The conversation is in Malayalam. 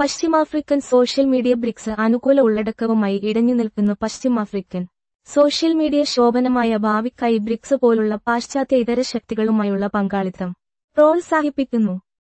പശ്ചിമാഫ്രിക്കൻ സോഷ്യൽ മീഡിയ ബ്രിക്സ് അനുകൂല ഉള്ളടക്കവുമായി ഇടഞ്ഞു നിൽക്കുന്നു. പശ്ചിമാഫ്രിക്കൻ സോഷ്യൽ മീഡിയ ശോഭനമായ ഭാവിക്കായി ബ്രിക്സ് പോലുള്ള പാശ്ചാത്യ ഇതര ശക്തികളുമായുള്ള പങ്കാളിത്തം പ്രോത്സാഹിപ്പിക്കുന്നു.